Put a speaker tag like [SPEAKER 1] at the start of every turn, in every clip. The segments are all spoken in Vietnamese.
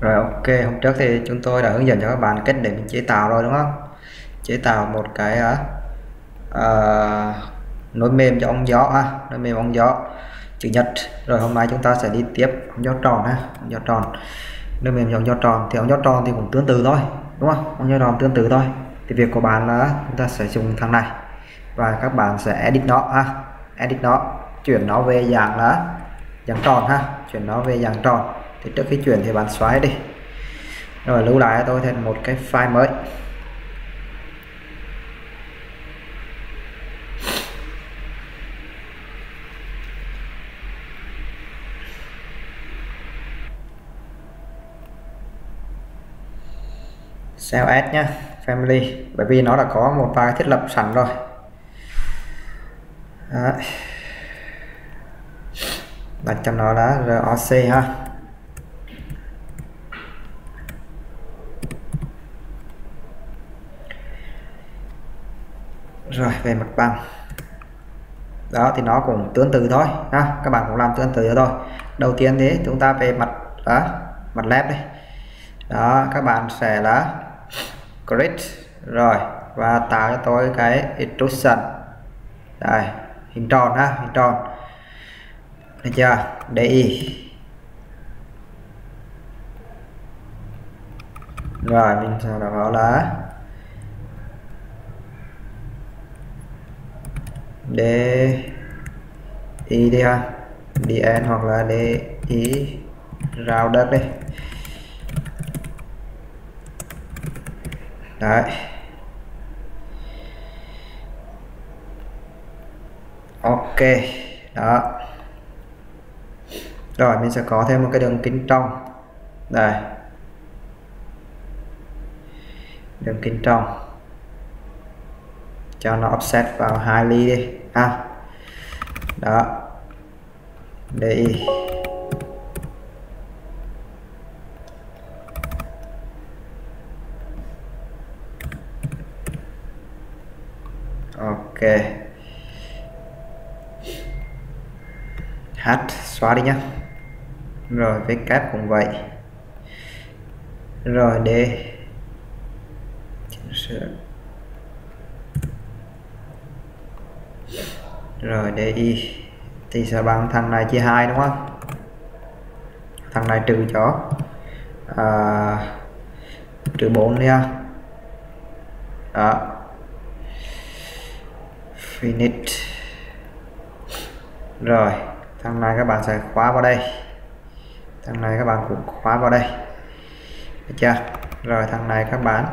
[SPEAKER 1] Rồi ok, hôm trước thì chúng tôi đã hướng dẫn cho các bạn cách để mình chế tạo rồi đúng không? Chế tạo một cái nối mềm cho ống gió ha, nối mềm ống gió chữ nhật. Rồi hôm nay chúng ta sẽ đi tiếp ống gió tròn ha, ống gió tròn. Nối mềm cho ống gió tròn thì ống gió tròn thì cũng tương tự thôi, đúng không? Ống gió tròn tương tự thôi. Thì việc của bạn là chúng ta sẽ dùng thằng này và các bạn sẽ edit nó ha, edit nó, chuyển nó về dạng là dạng tròn ha, chuyển nó về dạng tròn. Thì trước khi chuyển thì bạn xóa đi, rồi lưu lại tôi thêm một cái file mới. Cell S nhé, family, bởi vì nó đã có một vài thiết lập sẵn rồi. Đó. Đặt cho nó là ROC ha. Rồi về mặt bằng đó thì nó cũng tương tự thôi ha, các bạn cũng làm tương tự thôi. Đầu tiên thì chúng ta về mặt đó, mặt left đây đó, các bạn sẽ là grid rồi và tạo cho tôi cái extrusion đây, hình tròn ha, hình tròn được chưa, DI. Rồi mình sau đó là DI đi ha, DN hoặc là DI rào đất đi. Đấy. Ok. Đó. Rồi mình sẽ có thêm một cái đường kính trong. Đây. Đường kính trong. Cho nó offset vào 2 ly đi ha. Đó. DI. Ok. H xóa đi nhá. Rồi với kép cũng vậy. Rồi D rồi DI thì sẽ bằng thằng này chia 2 đúng không? Thằng này trừ cho trừ 4 đi ha. Đó. Finish. Rồi thằng này các bạn sẽ khóa vào đây, thằng này các bạn cũng khóa vào đây, được chưa? Rồi thằng này các bạn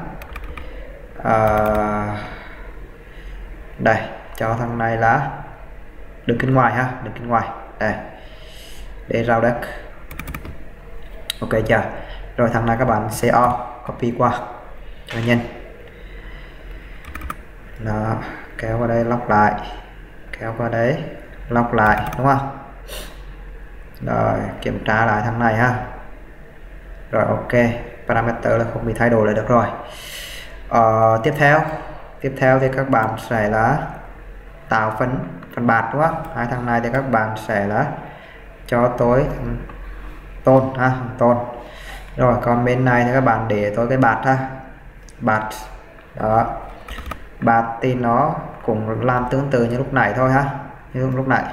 [SPEAKER 1] đây cho thằng này là đường kính ngoài ha, đường kính ngoài đây để rào đất. Ok chưa? Rồi thằng này các bạn CO copy qua cho nhanh. Đó, kéo vào đây lóc lại, kéo qua đấy lóc lại đúng không? Rồi kiểm tra lại thằng này ha. Rồi ok, parameter là không bị thay đổi là được rồi. Tiếp theo thì các bạn sẽ là tạo phần bạt đúng không? Hai thằng này thì các bạn sẽ là cho tôi tôn ha, tôn. Rồi còn bên này thì các bạn để tôi cái bạt ha, bạt. Đó, bạt thì nó cũng làm tương tự như lúc nãy thôi ha, như lúc nãy.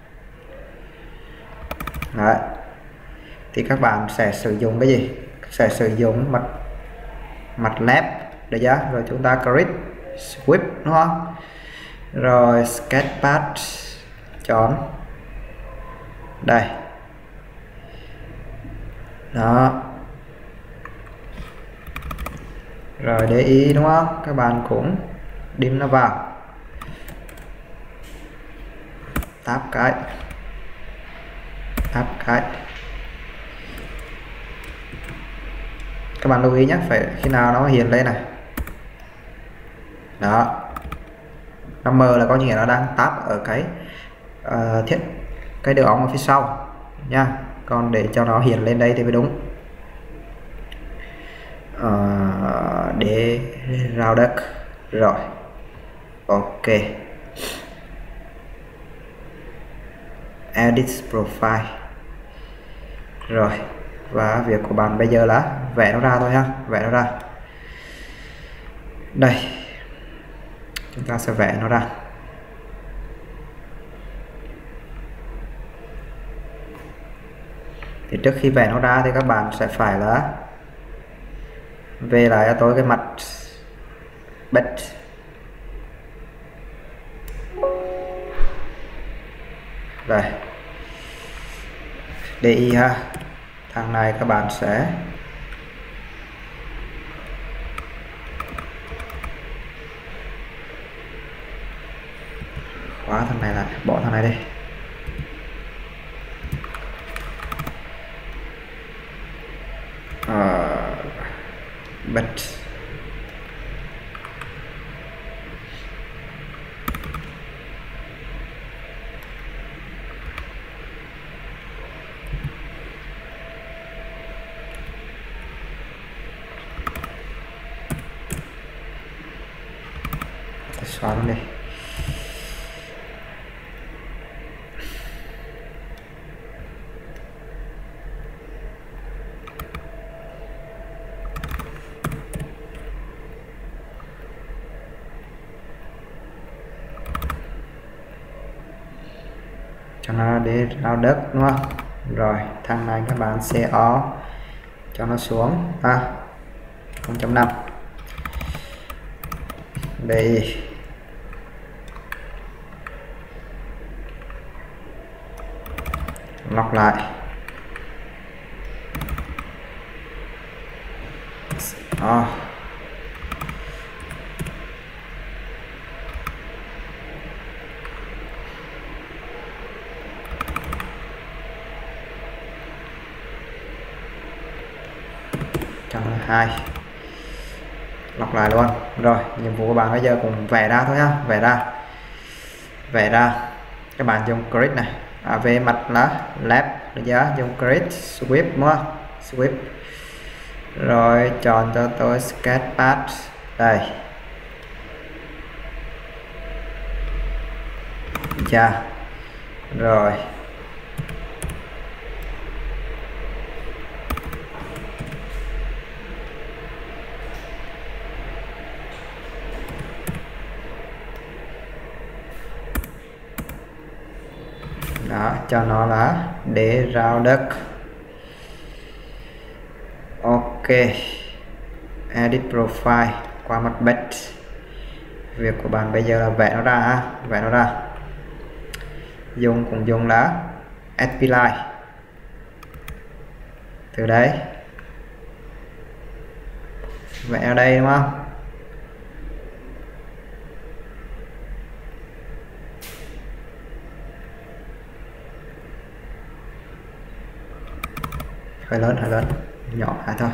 [SPEAKER 1] Đấy. Thì các bạn sẽ sử dụng cái gì? Sẽ sử dụng mặt left được chưa? Rồi chúng ta grid sweep đúng không? Rồi sketch path chọn đây. Đó. Rồi để ý đúng không? Các bạn cũng điểm nó vào. Tap cái. Các bạn lưu ý nhé, phải khi nào nó hiện lên này. Đó. Nó mờ là có nghĩa nó đang tap ở cái cái đường ống ở phía sau nha. Còn để cho nó hiện lên đây thì mới đúng. Để rào đất. Rồi. Ok. Edit profile. Rồi và việc của bạn bây giờ là vẽ nó ra thôi ha, vẽ nó ra. Đây chúng ta sẽ vẽ nó ra. Thì trước khi vẽ nó ra thì các bạn sẽ phải là về lại cho tôi cái mặt bed. Đây DI ha, thằng này các bạn sẽ khóa thằng này lại, bỏ thằng này đi. Bed xóa nó đi. Cho nó để rao đất đúng không? Rồi thằng này các bạn sẽ cho nó xuống 0.5 đây, lọc lại cho nó 2, lọc lại luôn. Rồi nhiệm vụ của bạn bây giờ cũng vẽ ra thôi ha, vẽ ra các bạn dùng grid này, về mặt là left được chưa, dùng grid sweep đúng không, sweep rồi chọn cho tôi sketch path đây chưa. Rồi đó, cho nó là để rao đất. Ok, edit profile qua mặt bed. Việc của bạn bây giờ là vẽ nó ra ha, vẽ nó ra. Cũng dùng là Spline từ đấy vẽ ở đây đúng không? Hơi lớn, nhỏ lại thôi.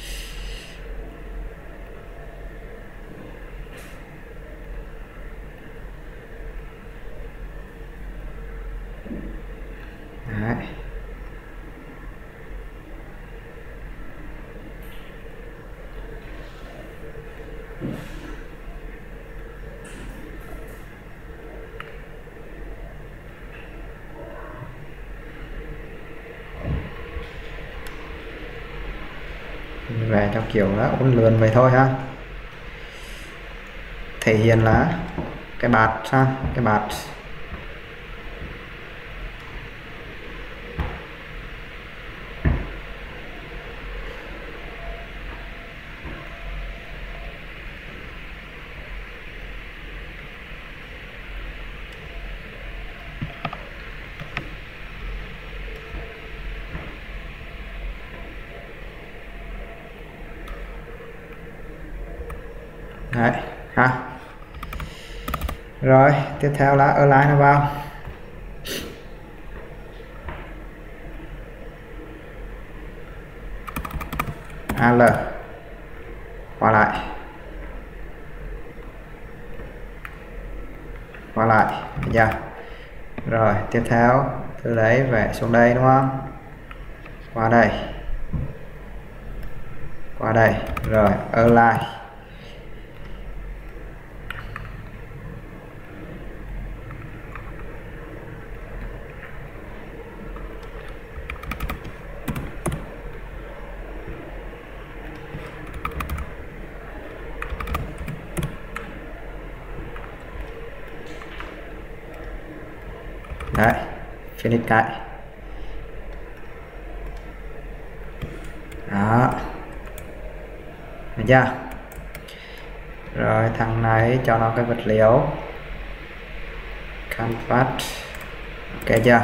[SPEAKER 1] Đấy. Về theo kiểu là uốn lượn vậy thôi ha, thể hiện là cái bạt sang cái bạt đấy ha. Rồi tiếp theo là align nó vào, al qua lại giờ. Rồi tiếp theo từ đấy vẽ xuống đây đúng không, qua đây rồi align đấy, finish cái đó, được chưa? Rồi thằng này cho nó cái vật liệu canvas, ok chưa?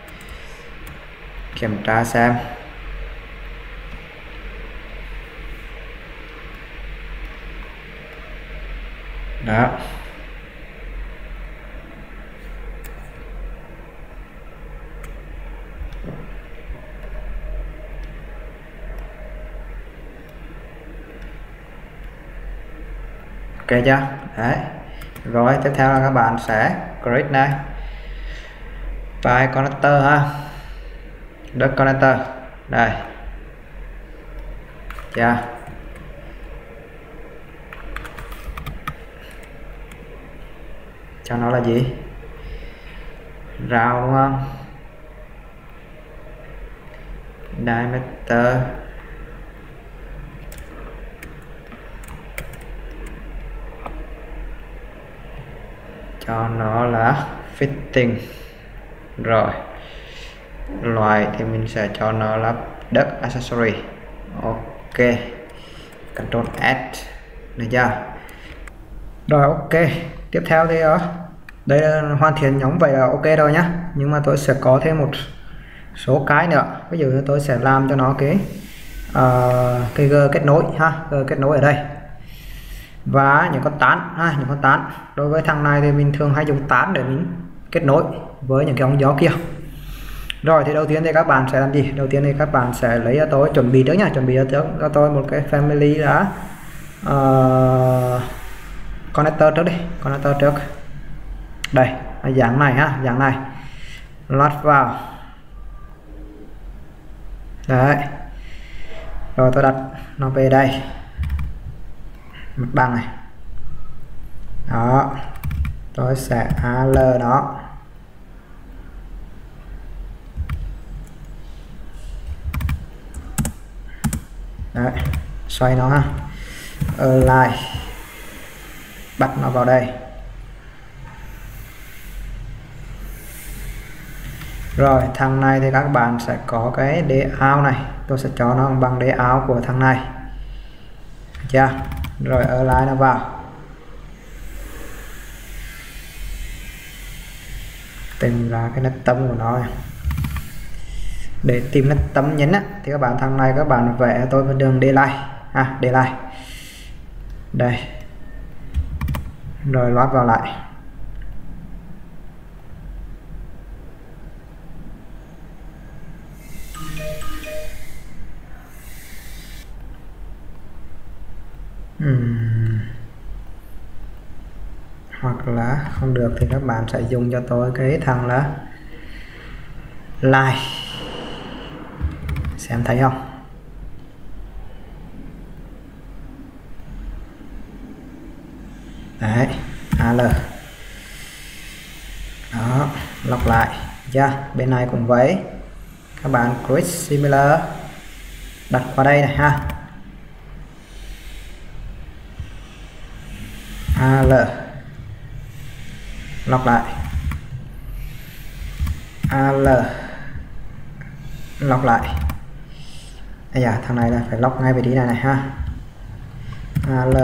[SPEAKER 1] Kiểm tra xem. Đó. Ok chưa? Đấy. Rồi tiếp theo là các bạn sẽ create này. By connector ha. Đất connector. Đây. Chưa? Cho nó là gì? Rào đúng không? Diameter cho nó là fitting. Rồi loại thì mình sẽ cho nó là đất accessory. Ok, Ctrl S, được chưa? Rồi ok, tiếp theo thì đây là hoàn thiện nhóm vậy là ok rồi nhá. Nhưng mà tôi sẽ có thêm một số cái nữa. Ví dụ như tôi sẽ làm cho nó cái G kết nối ha, G kết nối ở đây và những con tán ha, những con tán. Đối với thằng này thì mình thường hay dùng tán để mình kết nối với những cái ống gió kia. Rồi thì đầu tiên thì các bạn sẽ làm gì? Đầu tiên thì các bạn sẽ lấy cho tôi chuẩn bị trước nha, chuẩn bị cho tôi một cái family đã connector trước đi, connector trước. Đây, dạng này ha, dạng này. Load vào. Đấy. Rồi tôi đặt nó về đây. Mặt bằng này. Đó. Tôi sẽ AL nó. Đấy, xoay nó ha. Align. Bắt nó vào đây. Rồi thằng này thì các bạn sẽ có cái layout này, tôi sẽ cho nó bằng layout của thằng này. Được chưa? Rồi align nó vào. Tìm ra cái nét tâm của nó này. Để tìm nét tâm nhấn á, thì các bạn thằng này các bạn vẽ tôi với đường delay ha, delay. Đây. Rồi load vào lại. Hoặc là không được thì các bạn sẽ dùng cho tôi cái thằng là line, xem thấy không? Đấy, AL. Đó, lọc lại. Chưa? Bên này cũng vậy. Các bạn create similar, đặt vào đây này ha. AL. Lọc lại. AL. Lọc lại. Bây giờ thằng này là phải lọc ngay vị trí này này ha. AL.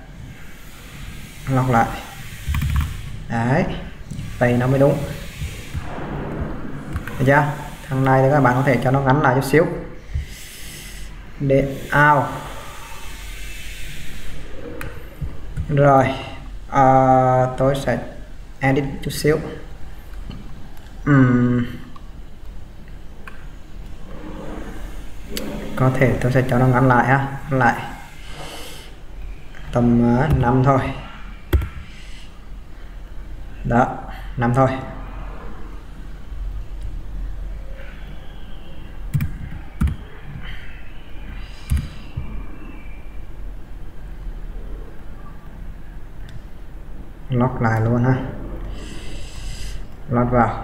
[SPEAKER 1] Lọc lại. Đấy, vậy nó mới đúng. Được chưa? Thằng này thì các bạn có thể cho nó ngắn lại chút xíu để out. Rồi tôi sẽ edit chút xíu. Có thể tôi sẽ cho nó ngắn lại ha, lại tầm 5 thôi. Đó, 5 thôi. Lock lại luôn ha. Load vào.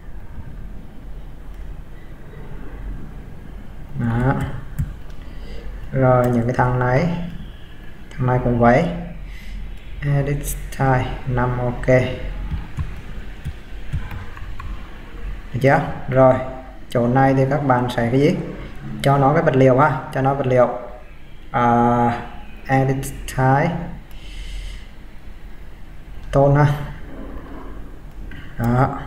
[SPEAKER 1] Đó. Rồi những cái thằng này cũng vậy. Edit style 5 ok. được chưa? Rồi chỗ này thì các bạn sẽ cái gì, cho nó cái vật liệu ha, cho nó vật liệu edit type tone ha. Đó,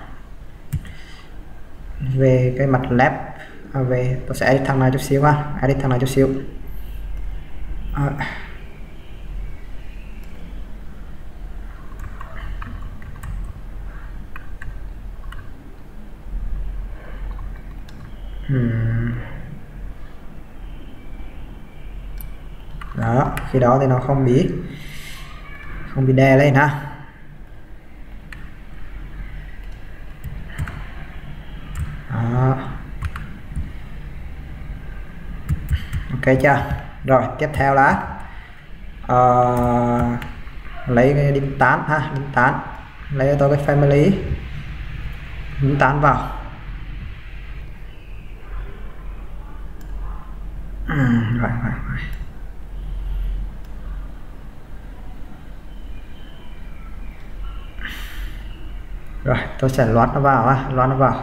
[SPEAKER 1] về cái mặt left về tôi sẽ edit thằng này chút xíu ha, edit thằng này chút xíu. Đó, khi đó thì nó không bị đè lên ha. Đó. Ok chưa? Rồi tiếp theo là lấy cái đinh tán ha, đinh tán, lấy tôi cái family đinh tán vào. Rồi. Rồi tôi sẽ loát nó vào ha, loát nó vào.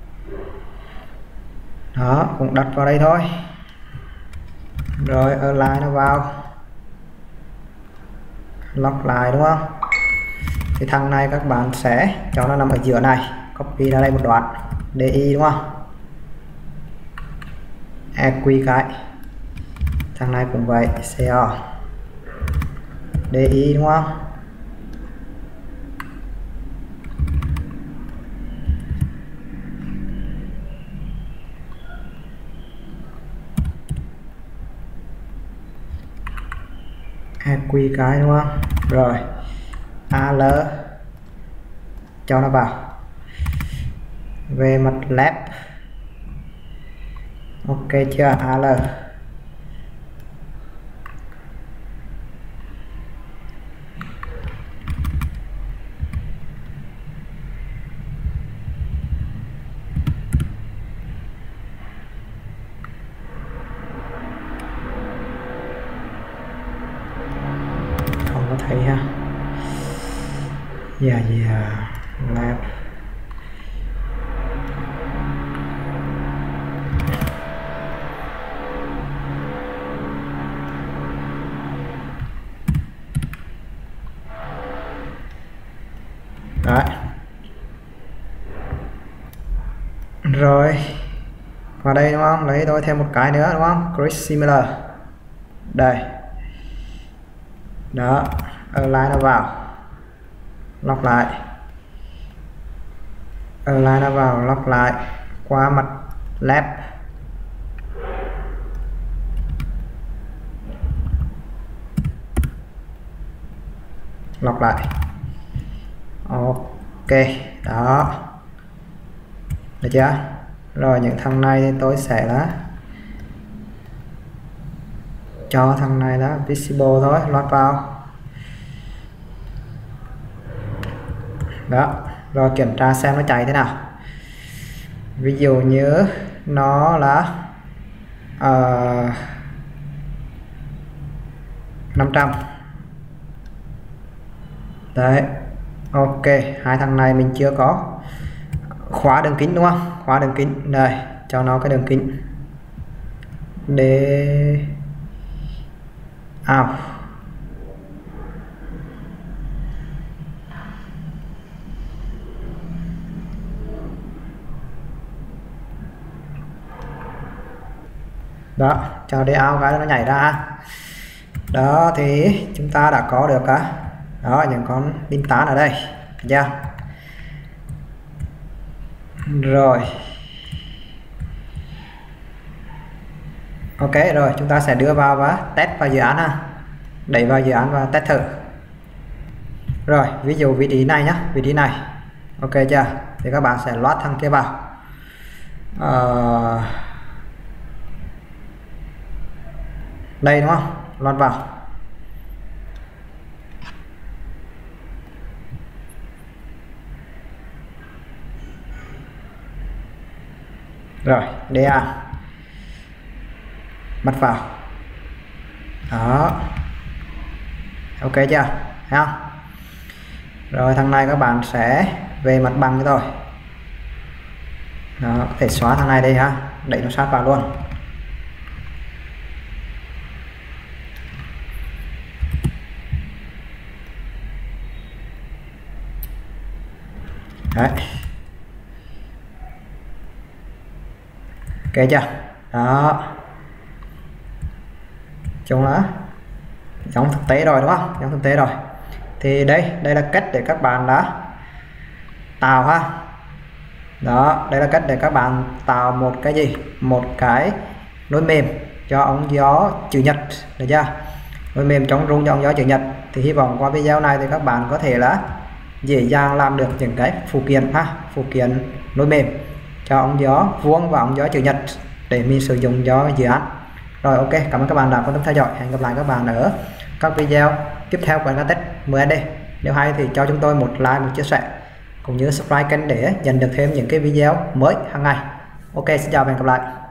[SPEAKER 1] Đó, cũng đặt vào đây thôi. Rồi align nó vào, lock lại đúng không? Thì thằng này các bạn sẽ cho nó nằm ở giữa này, copy ra đây một đoạn, DI đúng không? EQ cái thằng này cũng vậy, CO DI đúng không? EQ cái đúng không? Rồi AL cho nó vào. Về mặt left ok chưa? AL không có thấy ha. Left đấy. Rồi vào đây đúng không, lấy tôi thêm một cái nữa đúng không, create similar đây. Đó, align nó vào, lock lại, align nó vào, lock lại qua mặt left. Lock lại. Ok, đó. Được chưa? Rồi những thằng này thì tôi sẽ là cho thằng này là visible thôi, load vào. Đó, rồi kiểm tra xem nó chạy thế nào. Ví dụ như nó là 500. Đấy. Ok, hai thằng này mình chưa có khóa đường kính đúng không? Khóa đường kính. Đây, cho nó cái đường kính để out. Đó, cho để out cái nó nhảy ra. Đó thì chúng ta đã có được đó những con đinh tán ở đây chưa? Rồi ok, rồi chúng ta sẽ đưa vào và test vào dự án ha, đẩy vào dự án và test thử. Rồi ví dụ vị trí này nhá, vị trí này ok chưa, thì các bạn sẽ loát thằng kia vào. Đây đúng không, loát vào. Rồi DA bắt vào. Đó ok chưa, thấy không? Rồi thằng này các bạn sẽ về mặt bằng cho tôi. Đó, có thể xóa thằng này đây ha, đẩy nó sát vào luôn. Đấy. Ok chưa? Đó. Chung là giống thực tế rồi đúng không? Giống thực tế rồi. Thì đây là cách để các bạn đã tạo ha. Đó, đây là cách để các bạn tạo một cái gì? Một cái nối mềm cho ống gió chữ nhật, được chưa? Nối mềm chống rung cho ống gió chữ nhật. Thì hy vọng qua video này thì các bạn có thể là dễ dàng làm được những cái phụ kiện ha, phụ kiện nối mềm cho ống gió vuông và ống gió chữ nhật để mình sử dụng cho dự án. Rồi ok, cảm ơn các bạn đã quan tâm theo dõi. Hẹn gặp lại các bạn ở các video tiếp theo của Advantech 10D. Nếu hay thì cho chúng tôi một like, một chia sẻ cũng như subscribe kênh để nhận được thêm những cái video mới hàng ngày. Ok, xin chào và hẹn gặp lại.